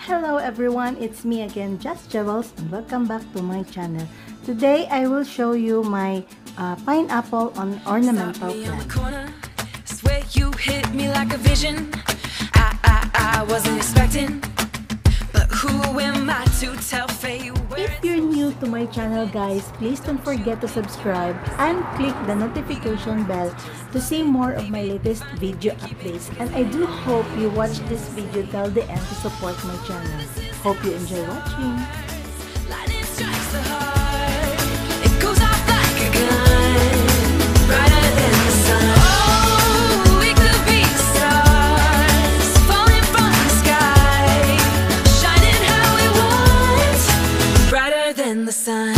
Hello everyone, it's me again, Just Jewels, and welcome back to my channel. Today I will show you my pineapple on ornamental plant. Swear you hit me like a vision. I wasn't expecting, but who am I to tell fate? If you're new to my channel guys, please don't forget to subscribe and click the notification bell to see more of my latest video updates. And I do hope you watch this video till the end to support my channel. Hope you enjoy watching. Lightning strikes the heart. It goes off like a gun, brighter than the sun. Oh, we could be stars falling from the sky, shining how we want, brighter than the sun.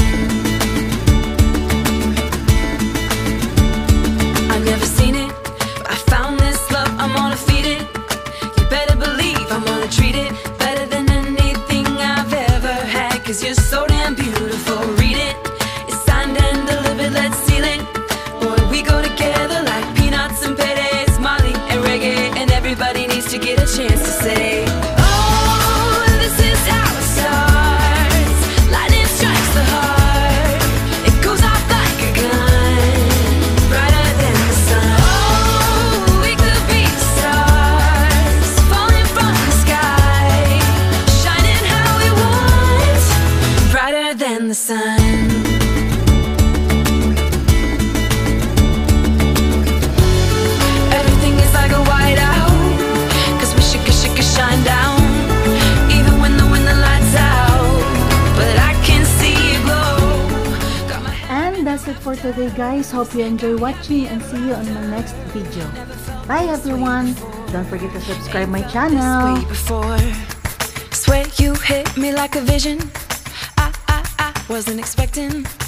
I've never seen it, but I found this love. I'm gonna feed it. You better believe I'm gonna treat it better than anything I've ever had. 'Cause you're so damn beautiful. Read it, it's signed and delivered. Let's seal it. Boy, we go together like peanuts and paydays, Molly and reggae, and everybody needs to get a chance to say, oh, this is how it starts. Lightning strikes the heart. It goes off like a gun, brighter than the sun. Oh, we could be stars falling from the sky, shining how we want, brighter than the sun. Everything is like a whiteout, 'cause we should shine down, even when the lights out, but I can see you glow. Got my And that's it for today guys. Hope you enjoy watching and see you on my next video. Bye everyone. Don't forget to subscribe my channel. way before. Swear you hit me like a vision. I wasn't expecting.